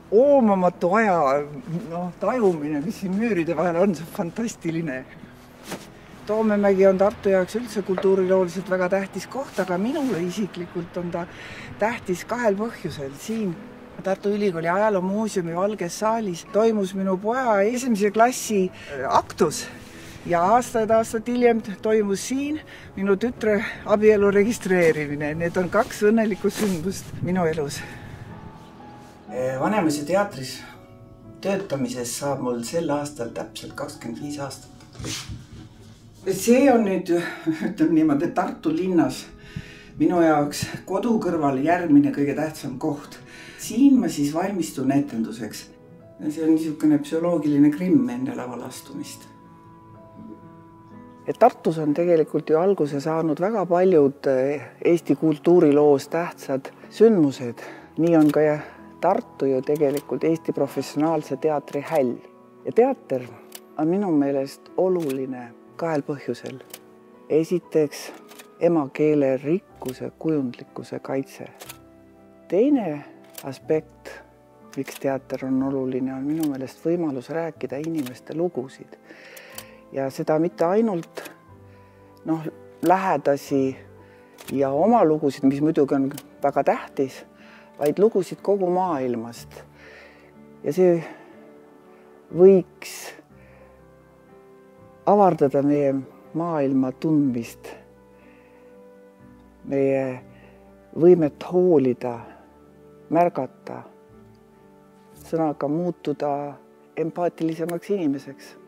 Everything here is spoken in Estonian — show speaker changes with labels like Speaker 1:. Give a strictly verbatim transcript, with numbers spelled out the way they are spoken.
Speaker 1: oomamatu aja no, tajumine, mis siin müüride vahel on, see fantastiline. Toomemägi on Tartu jaoks üldse kultuurilooliselt väga tähtis koht, aga minule isiklikult on ta tähtis kahel põhjusel. Siin Tartu Ülikooli ajaloomuuseumi Valges saalis toimus minu poja esimese klassi aktus ja aastaid aastat hiljem toimus siin minu tütre abielu registreerimine. Need on kaks õnnelikku sündmust minu elus. Vanemuise teatris töötamises saab mul sel aastal täpselt kakskümmend viis aastat. See on nüüd, ütleme niimoodi, Tartu linnas minu jaoks kodu kõrval järgmine kõige tähtsam koht. Siin ma siis valmistun etenduseks. See on niisugune psühholoogiline krimm enne lavale astumist. Tartus on tegelikult ju alguse saanud väga paljud Eesti kultuuriloos tähtsad sündmused. Nii on ka Tartu ju tegelikult Eesti professionaalse teatri häll. Ja teater on minu meelest oluline kahel põhjusel. Esiteks emakeele rikkuse, kujundlikkuse kaitse. Teine aspekt, miks teater on oluline, on minu meelest võimalus rääkida inimeste lugusid. Ja seda mitte ainult noh, lähedasi ja oma lugusid, mis muidugi on väga tähtis, vaid lugusid kogu maailmast. Ja see võiks avardada meie maailma tundmist, meie võimet hoolida, märgata, sõnaga muutuda empaatilisemaks inimeseks.